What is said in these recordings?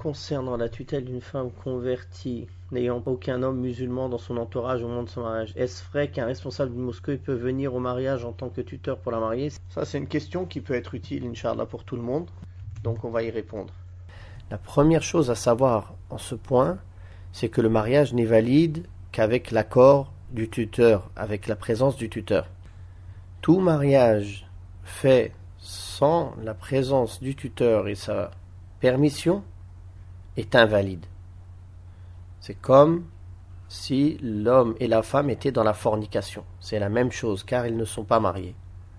Concernant la tutelle d'une femme convertie n'ayant aucun homme musulman dans son entourage au moment de son mariage, est-ce vrai qu'un responsable d'une mosquée peut venir au mariage en tant que tuteur pour la marier? Ça, c'est une question qui peut être utile, Inch'Allah, pour tout le monde. Donc on va y répondre. La première chose à savoir en ce point, c'est que le mariage n'est valide qu'avec l'accord du tuteur, avec la présence du tuteur. Tout mariage fait sans la présence du tuteur et sa permission est invalide. C'est comme si l'homme et la femme étaient dans la fornication. C'est la même chose car ils ne sont pas mariés.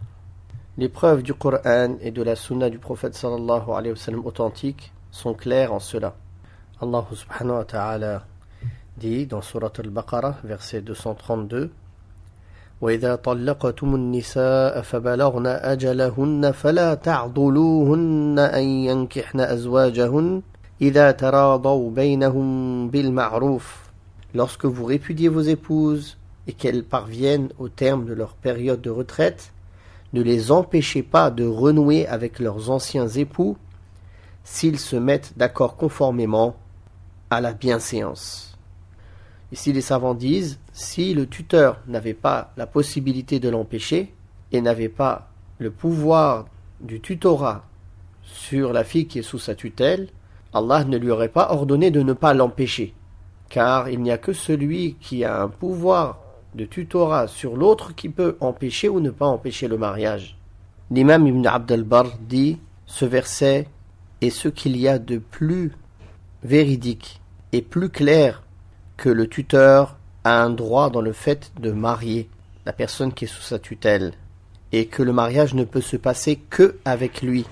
Les preuves du Coran et de la Sunna du prophète sallallahu alayhi wa sallam authentique sont claires en cela. Allah subhanahu wa ta'ala dit dans Surat al-Baqarah, verset 232, وَإِذَا طَلَّقْتُمُ النِّسَاءَ فَبَلَغْنَ أَجَلَهُنَّ فَلَا تَعْضُلُوهُنَّ أَن يَنكِحْنَ أَزْوَاجَهُنَّ إِذَا تَرَاضَوْا بَيْنَهُم بِالْمَعْرُوفِ. Lorsque vous répudiez vos épouses et qu'elles parviennent au terme de leur période de retraite, ne les empêchez pas de renouer avec leurs anciens époux s'ils se mettent d'accord conformément à la bienséance. Ici les savants disent, si le tuteur n'avait pas la possibilité de l'empêcher et n'avait pas le pouvoir du tutorat sur la fille qui est sous sa tutelle, Allah ne lui aurait pas ordonné de ne pas l'empêcher, car il n'y a que celui qui a un pouvoir de tutorat sur l'autre qui peut empêcher ou ne pas empêcher le mariage. L'imam Ibn Abd al-Barr dit, ce verset est ce qu'il y a de plus véridique et plus clair que le tuteur a un droit dans le fait de marier la personne qui est sous sa tutelle et que le mariage ne peut se passer que avec lui,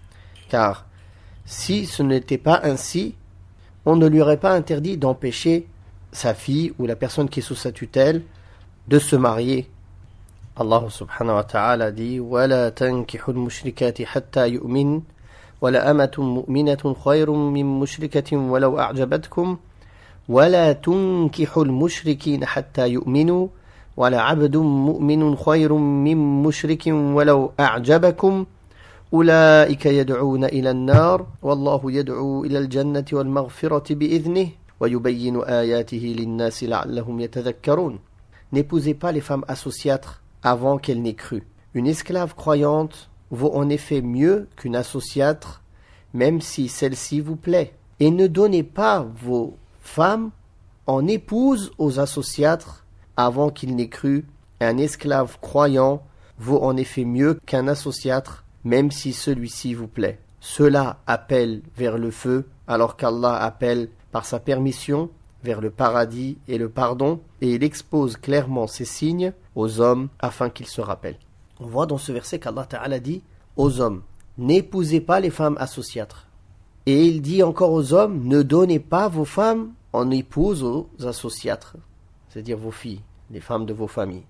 car si ce n'était pas ainsi, on ne lui aurait pas interdit d'empêcher sa fille ou la personne qui est sous sa tutelle de se marier. Allah subhanahu wa ta'ala dit وَلَا تَنْكِحُوا الْمُشْرِكَاتِ حَتَّى يُؤْمِنْ وَلَأَمَةٌ مُؤْمِنَةٌ خَيْرٌ مِّن مُشْرِكَةٍ وَلَوْ أَعْجَبَتْكُمْ وَلَا تُنْكِحُوا الْمُشْرِكِينَ حَتَّى يُؤْمِنُوا وَلَعَبْدٌ مُؤْمِنٌ خَيْرٌ مِّن مُشْرِكٍ وَلَوْ أَعْجَبَكُمْ أولئك يدعون إلى النار والله يدعو إلى الجنة والمغفرة بإذنه ويبين آياته للناس لعلهم يتذكرون. N'épousez pas les femmes associatres avant qu'elles n'aient cru. Une esclave croyante vaut en effet mieux qu'une associatre, même si celle-ci vous plaît. Et ne donnez pas vos femmes en épouse aux associatres avant qu'ils n'aient cru. Un esclave croyant vaut en effet mieux qu'un associatre, même si celui-ci vous plaît. Cela appelle vers le feu, alors qu'Allah appelle par sa permission vers le paradis et le pardon, et il expose clairement ces signes aux hommes afin qu'ils se rappellent. On voit dans ce verset qu'Allah Ta'ala dit aux hommes, n'épousez pas les femmes associatres. Et il dit encore aux hommes, ne donnez pas vos femmes en épouse aux associatres, c'est-à-dire vos filles, les femmes de vos familles.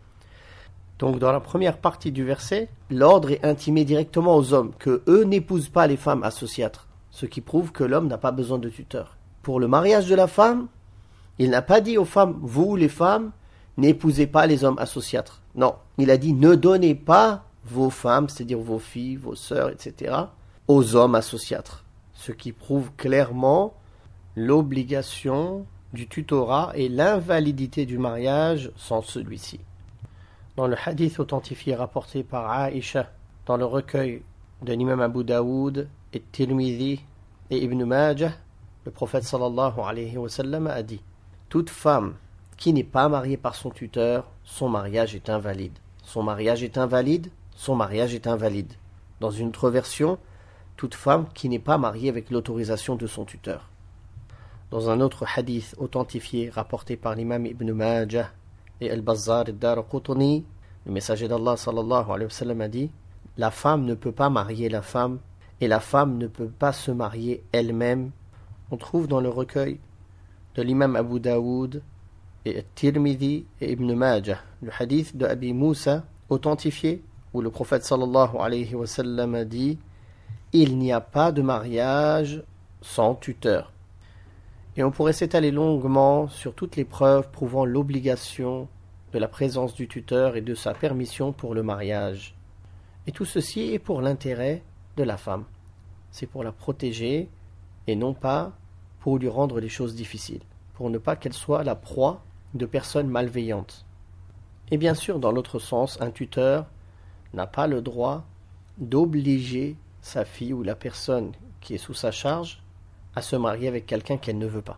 Donc dans la première partie du verset, l'ordre est intimé directement aux hommes, que eux n'épousent pas les femmes associatres, ce qui prouve que l'homme n'a pas besoin de tuteur. Pour le mariage de la femme, il n'a pas dit aux femmes, vous les femmes, n'épousez pas les hommes associatres. Non, il a dit, ne donnez pas vos femmes, c'est-à-dire vos filles, vos sœurs, etc., aux hommes associatres. Ce qui prouve clairement l'obligation du tutorat et l'invalidité du mariage sans celui-ci. Dans le hadith authentifié rapporté par Aïcha, dans le recueil de l'imam Abu Daoud et Tirmidhi et Ibn Majah, le prophète sallallahu alayhi wa sallam a dit « Toute femme qui n'est pas mariée par son tuteur, son mariage est invalide. Son mariage est invalide, son mariage est invalide. » Dans une autre version, « Toute femme qui n'est pas mariée avec l'autorisation de son tuteur. » Dans un autre hadith authentifié rapporté par l'imam Ibn Majah et Al-Bazzar al-Daraqutni, le messager d'Allah sallallahu alayhi wa sallam a dit « La femme ne peut pas marier la femme et la femme ne peut pas se marier elle-même. » On trouve dans le recueil de l'imam Abu Daoud et Tirmidhi et Ibn Majah le hadith de Abi Moussa authentifié où le prophète sallallahu alayhi wa sallam a dit « Il n'y a pas de mariage sans tuteur. » Et on pourrait s'étaler longuement sur toutes les preuves prouvant l'obligation de la présence du tuteur et de sa permission pour le mariage. Et tout ceci est pour l'intérêt de la femme. C'est pour la protéger et non pas pour lui rendre les choses difficiles, pour ne pas qu'elle soit la proie de personnes malveillantes. Et bien sûr, dans l'autre sens, un tuteur n'a pas le droit d'obliger sa fille ou la personne qui est sous sa charge à se marier avec quelqu'un qu'elle ne veut pas.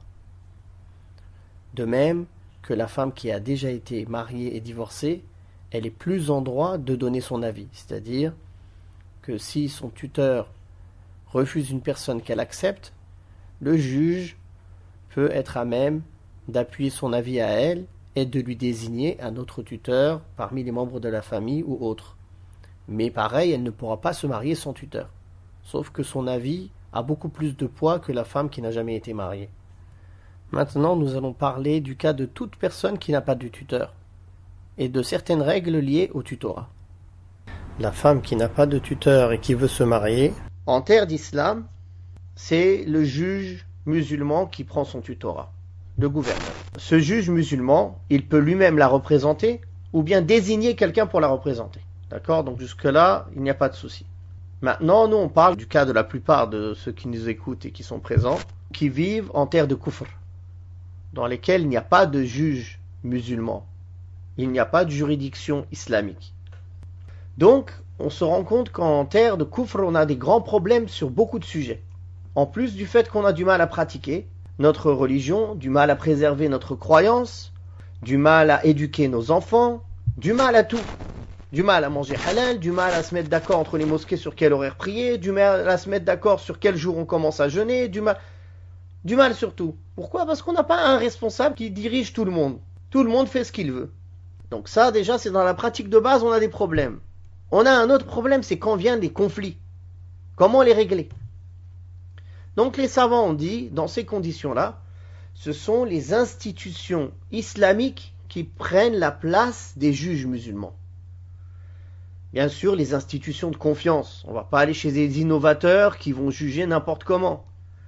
De même que la femme qui a déjà été mariée et divorcée, elle est plus en droit de donner son avis. C'est-à-dire que si son tuteur refuse une personne qu'elle accepte, le juge peut être à même d'appuyer son avis à elle et de lui désigner un autre tuteur parmi les membres de la famille ou autre. Mais pareil, elle ne pourra pas se marier sans tuteur. Sauf que son avis a beaucoup plus de poids que la femme qui n'a jamais été mariée. Maintenant, nous allons parler du cas de toute personne qui n'a pas de tuteur et de certaines règles liées au tutorat. La femme qui n'a pas de tuteur et qui veut se marier, en terre d'islam, c'est le juge musulman qui prend son tutorat, le gouverneur. Ce juge musulman, il peut lui-même la représenter ou bien désigner quelqu'un pour la représenter. D'accord? Donc jusque-là, il n'y a pas de souci. Maintenant, nous, on parle du cas de la plupart de ceux qui nous écoutent et qui sont présents, qui vivent en terre de kufr, dans lesquels il n'y a pas de juge musulman. Il n'y a pas de juridiction islamique. Donc, on se rend compte qu'en terre de kufr, on a des grands problèmes sur beaucoup de sujets. En plus du fait qu'on a du mal à pratiquer notre religion, du mal à préserver notre croyance, du mal à éduquer nos enfants, du mal à tout. Du mal à manger halal, du mal à se mettre d'accord entre les mosquées sur quel horaire prier, du mal à se mettre d'accord sur quel jour on commence à jeûner, du mal surtout. Pourquoi? Parce qu'on n'a pas un responsable qui dirige tout le monde. Tout le monde fait ce qu'il veut. Donc ça, déjà, c'est dans la pratique de base, on a des problèmes. On a un autre problème, c'est quand viennent les conflits. Comment les régler? Donc les savants ont dit, dans ces conditions-là, ce sont les institutions islamiques qui prennent la place des juges musulmans. Bien sûr, les institutions de confiance. On ne va pas aller chez des innovateurs qui vont juger n'importe comment.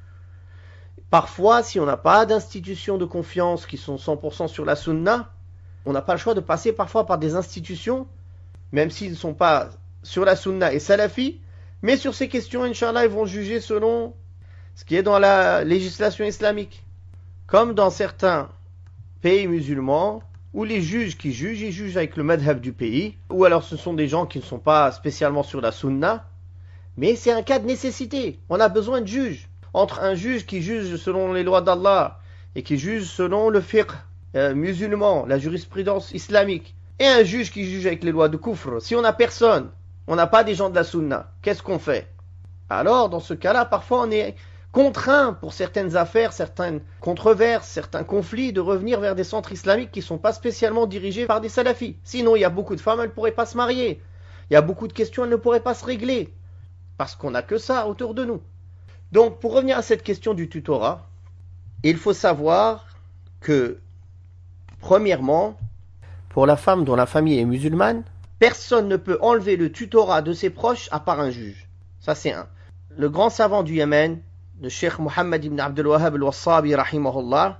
Parfois, si on n'a pas d'institutions de confiance qui sont 100% sur la sunna, on n'a pas le choix de passer parfois par des institutions, même s'ils ne sont pas sur la sunna et salafi, mais sur ces questions, Inch'Allah, ils vont juger selon ce qui est dans la législation islamique. Comme dans certains pays musulmans, où les juges qui jugent, ils jugent avec le madhab du pays, ou alors ce sont des gens qui ne sont pas spécialement sur la sunna, mais c'est un cas de nécessité. On a besoin de juges. Entre un juge qui juge selon les lois d'Allah et qui juge selon le fiqh musulman, la jurisprudence islamique, et un juge qui juge avec les lois de kufr, si on n'a personne, on n'a pas des gens de la sunna, qu'est-ce qu'on fait? Alors, dans ce cas-là, parfois on est contraint pour certaines affaires, certaines controverses, certains conflits, de revenir vers des centres islamiques qui ne sont pas spécialement dirigés par des salafis. Sinon, il y a beaucoup de femmes, elles ne pourraient pas se marier. Il y a beaucoup de questions, elles ne pourraient pas se régler. Parce qu'on n'a que ça autour de nous. Donc, pour revenir à cette question du tutorat, il faut savoir que, premièrement, pour la femme dont la famille est musulmane, personne ne peut enlever le tutorat de ses proches à part un juge. Ça, c'est un. Le grand savant du Yémen, le Cheikh Mohammed ibn Abdel Wahhab al-Wassabi rahimahullah,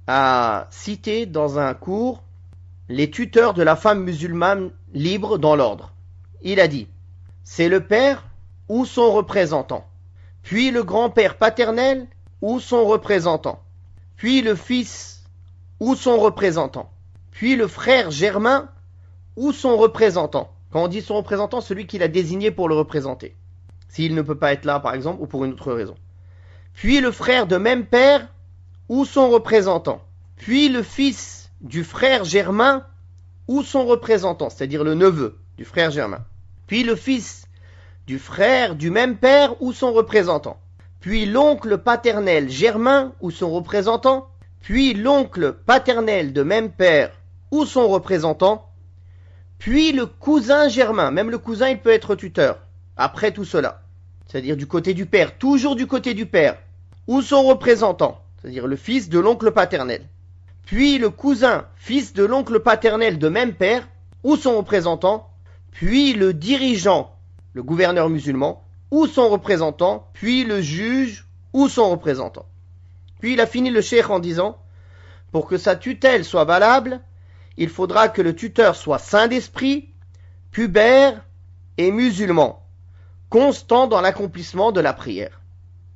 a cité dans un cours les tuteurs de la femme musulmane libre dans l'ordre. Il a dit, c'est le père ou son représentant, puis le grand-père paternel ou son représentant, puis le fils ou son représentant, puis le frère germain ou son représentant. Quand on dit son représentant, celui qu'il a désigné pour le représenter, s'il ne peut pas être là par exemple ou pour une autre raison. Puis le frère de même père ou son représentant, puis le fils du frère germain ou son représentant, c'est-à-dire le neveu du frère germain, puis le fils du frère du même père ou son représentant, puis l'oncle paternel germain ou son représentant, puis l'oncle paternel de même père ou son représentant, puis le cousin germain, même le cousin il peut être tuteur, après tout cela, c'est-à-dire du côté du père, toujours du côté du père, ou son représentant, c'est-à-dire le fils de l'oncle paternel, puis le cousin, fils de l'oncle paternel de même père, ou son représentant, puis le dirigeant, le gouverneur musulman, ou son représentant, puis le juge, ou son représentant. Puis il a fini le cheikh en disant, pour que sa tutelle soit valable, il faudra que le tuteur soit saint d'esprit, pubère et musulman, constant dans l'accomplissement de la prière.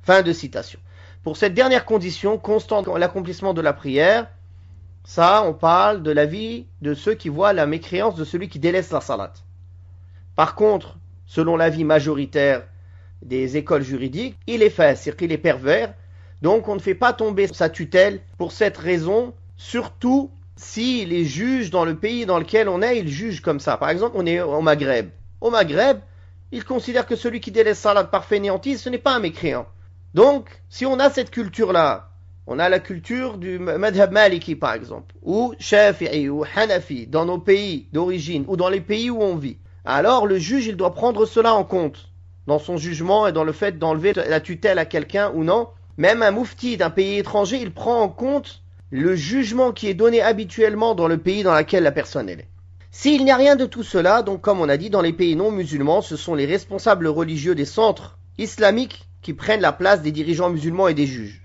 Fin de citation. Pour cette dernière condition, constant dans l'accomplissement de la prière, ça, on parle de l'avis de ceux qui voient la mécréance de celui qui délaisse la salat. Par contre, selon l'avis majoritaire des écoles juridiques, il est fasiq, il est pervers, donc on ne fait pas tomber sa tutelle pour cette raison, surtout si les juges dans le pays dans lequel on est, ils jugent comme ça. Par exemple, on est au Maghreb. Au Maghreb, ils considèrent que celui qui délaisse salat par fainéantise, ce n'est pas un mécréant. Donc, si on a cette culture-là, on a la culture du madhab maliki par exemple, ou shafi'i ou hanafi dans nos pays d'origine, ou dans les pays où on vit, alors le juge, il doit prendre cela en compte dans son jugement et dans le fait d'enlever la tutelle à quelqu'un ou non. Même un moufti d'un pays étranger, il prend en compte le jugement qui est donné habituellement dans le pays dans lequel la personne est. S'il n'y a rien de tout cela, donc comme on a dit, dans les pays non musulmans, ce sont les responsables religieux des centres islamiques qui prennent la place des dirigeants musulmans et des juges.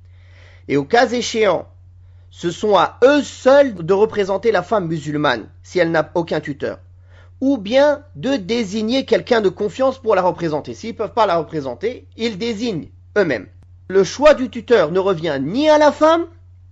Et au cas échéant, ce sont à eux seuls de représenter la femme musulmane, si elle n'a aucun tuteur. Ou bien de désigner quelqu'un de confiance pour la représenter. S'ils ne peuvent pas la représenter, ils désignent eux-mêmes. Le choix du tuteur ne revient ni à la femme,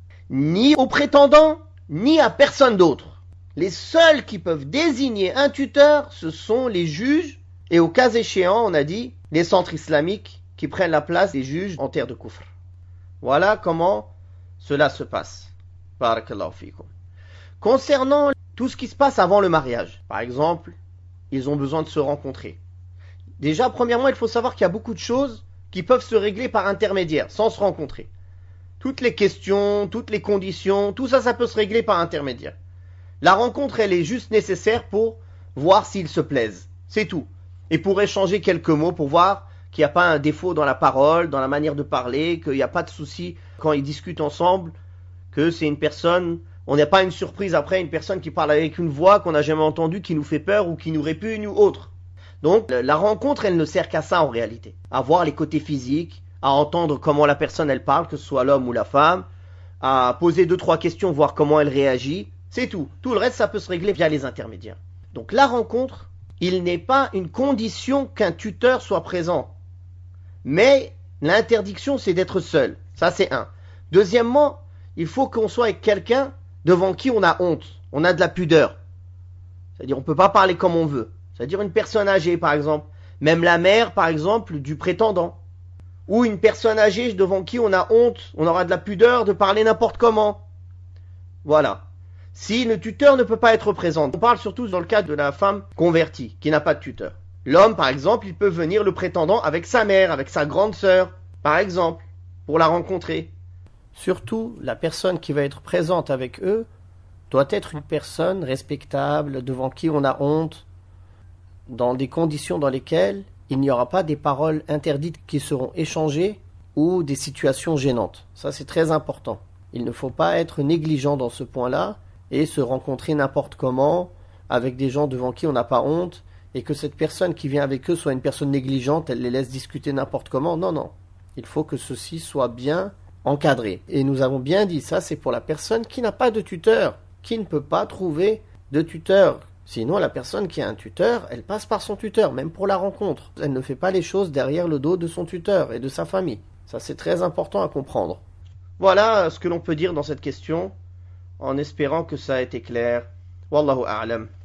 ni au prétendant, ni à personne d'autre. Les seuls qui peuvent désigner un tuteur, ce sont les juges, et au cas échéant, on a dit, les centres islamiques qui prennent la place des juges en terre de kufr. Voilà comment cela se passe. Barakallahu fikum. Concernant tout ce qui se passe avant le mariage, par exemple, ils ont besoin de se rencontrer. Déjà, premièrement, il faut savoir qu'il y a beaucoup de choses qui peuvent se régler par intermédiaire, sans se rencontrer. Toutes les questions, toutes les conditions, tout ça, ça peut se régler par intermédiaire. La rencontre, elle est juste nécessaire pour voir s'ils se plaisent. C'est tout. Et pour échanger quelques mots, pour voir qu'il n'y a pas un défaut dans la parole, dans la manière de parler, qu'il n'y a pas de souci quand ils discutent ensemble, que c'est une personne, on n'a pas une surprise après, une personne qui parle avec une voix qu'on n'a jamais entendue, qui nous fait peur ou qui nous répugne ou autre. Donc la rencontre, elle ne sert qu'à ça en réalité. À voir les côtés physiques, à entendre comment la personne elle parle, que ce soit l'homme ou la femme, à poser 2-3 questions, voir comment elle réagit. C'est tout. Tout le reste, ça peut se régler via les intermédiaires. Donc la rencontre, il n'est pas une condition qu'un tuteur soit présent. Mais l'interdiction, c'est d'être seul. Ça, c'est un. Deuxièmement, il faut qu'on soit avec quelqu'un devant qui on a honte. On a de la pudeur. C'est-à-dire, on ne peut pas parler comme on veut. C'est-à-dire une personne âgée, par exemple. Même la mère, par exemple, du prétendant. Ou une personne âgée devant qui on a honte. On aura de la pudeur de parler n'importe comment. Voilà. Si le tuteur ne peut pas être présent, on parle surtout dans le cas de la femme convertie, qui n'a pas de tuteur. L'homme, par exemple, il peut venir le prétendant avec sa mère, avec sa grande sœur, par exemple, pour la rencontrer. Surtout, la personne qui va être présente avec eux doit être une personne respectable, devant qui on a honte, dans des conditions dans lesquelles il n'y aura pas des paroles interdites qui seront échangées ou des situations gênantes. Ça, c'est très important. Il ne faut pas être négligent dans ce point-là et se rencontrer n'importe comment avec des gens devant qui on n'a pas honte et que cette personne qui vient avec eux soit une personne négligente, elle les laisse discuter n'importe comment. Non, non. Il faut que ceci soit bien encadré. Et nous avons bien dit ça, c'est pour la personne qui n'a pas de tuteur, qui ne peut pas trouver de tuteur. Sinon, la personne qui a un tuteur, elle passe par son tuteur, même pour la rencontre. Elle ne fait pas les choses derrière le dos de son tuteur et de sa famille. Ça, c'est très important à comprendre. Voilà ce que l'on peut dire dans cette question, en espérant que ça a été clair. Wallahu a'lam.